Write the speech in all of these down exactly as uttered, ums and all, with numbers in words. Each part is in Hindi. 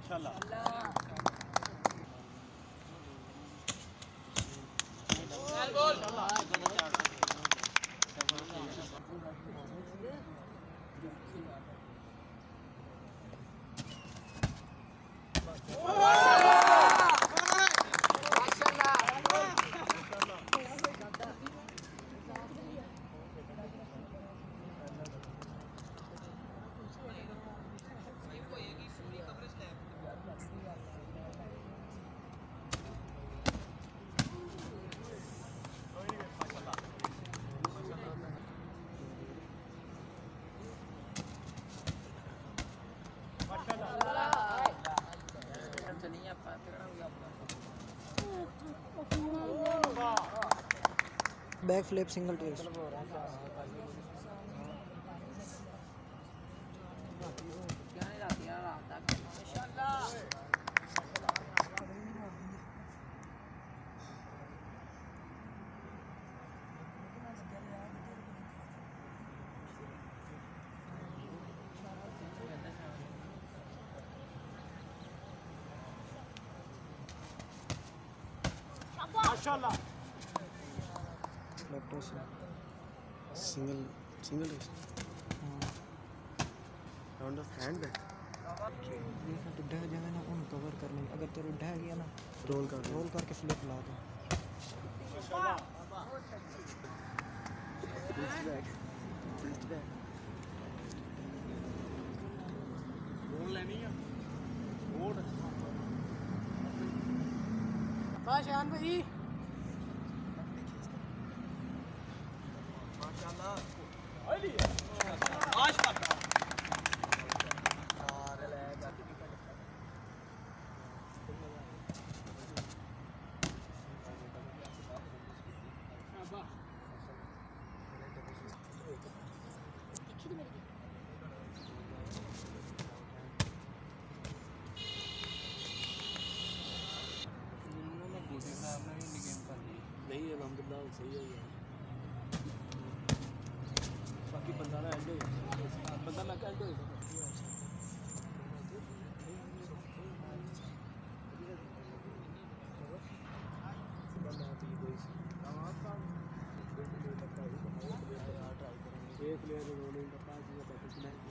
Back flip single twist. माशाल्लाह। Single single round off hand back तो डह जाए ना उन कवर कर ले, अगर तेरे डह गया ना रोल कर रोल करके फ्लिप ला दो। Twist back twist back roll लेनी है बोर्ड शान भाई नहीं अलहमदुलिल्लाह सही है बाकी बंदा ना एंड हो बंदा मैं एंड हो एक प्लेयर रोलिंग का पास हुआ था कुछ नहीं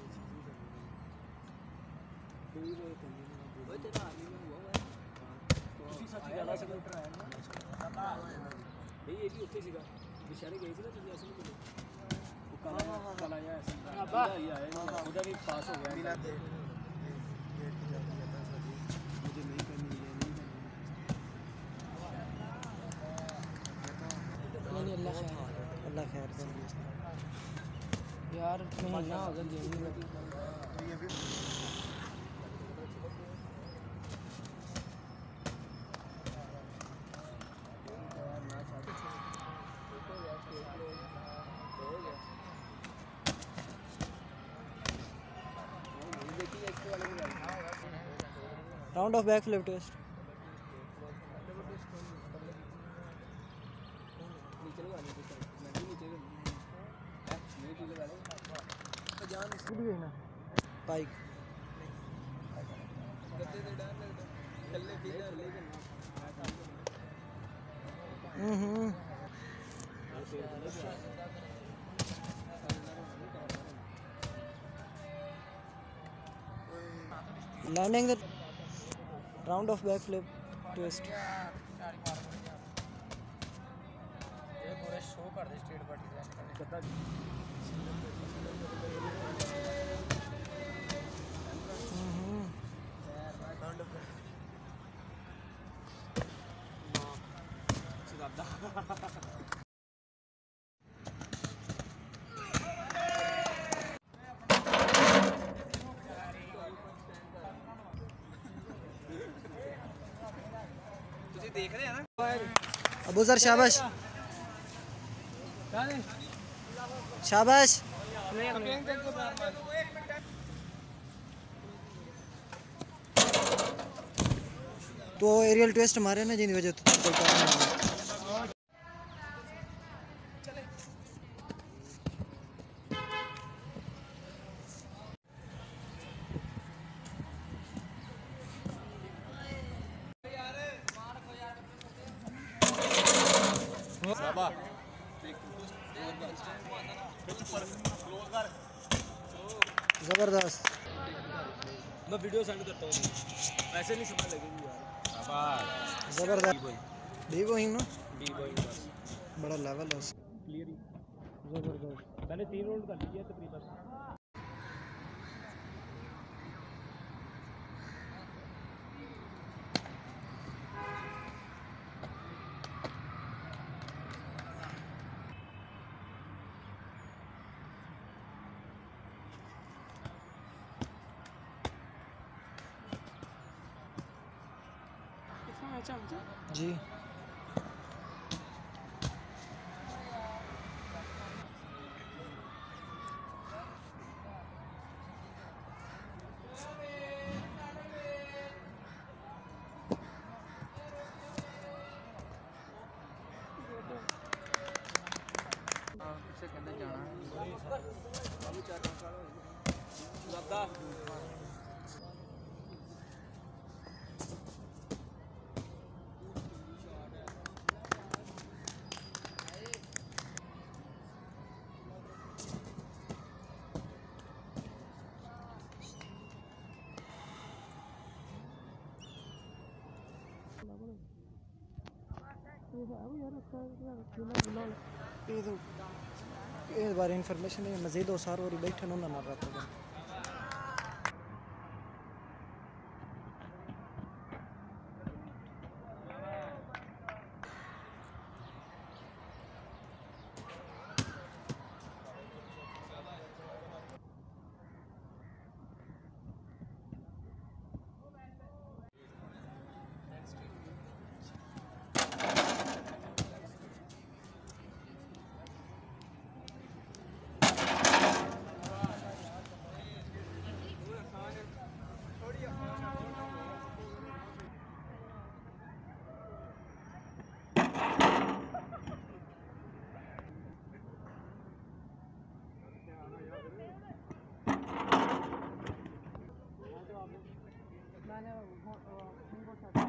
कोई नहीं करनी वो तेरा आर्मी में हुआ है ਤੁਸੀਂ ਸੱਚ ਜ਼ਿਆਦਾ ਕਿਲੋਮੀਟਰ ਆਇਆ ਨਾ ਨਹੀਂ ਇਹ ਵੀ ਉੱਥੇ ਸੀਗਾ ਵਿਸ਼ਾਰੇ ਗਏ ਸੀ ਨਾ ਤੁਸੀਂ ਅਸਲ ਵਿੱਚ ਉਹ ਕਾਲਾ ਕਾਲਾ ਆਇਆ ਸੀ ਅੱਬਾ ਹੀ ਆਇਆ ਉਹਦਾ ਵੀ ਪਾਸ ਹੋ ਗਿਆ ਮਿਲਾ ਦੇ मुझे नहीं करनी है नहीं नहीं अल्लाह खैर अल्लाह खैर कर यार महीना हो गया गेम नहीं round off back flip twist. बाइक hmm landing the round off back flip twist. पूरा शो कर दे स्ट्रेट पार्टी देख रहे हैं ना अबू सर शाबाश शाबाश। तो एरियल ट्विस्ट मारे ना जिन वजह शाबाश क्लोज कर ज़बरदस्त। मैं वीडियो सेंड करता हूँ, ऐसे नहीं समझ लगेगी यार। शाबाश ज़बरदस्त। डी गोइंग ना बी बॉय बस बड़ा लेवल है उसका। क्लियर ही। ज़बरदस्त। मैंने तीन राउंड कर लिए तकरीबन। जी इस बार इंफॉर्मेशन है मजीद और सार और बैठे ना मार रहा था। मैंने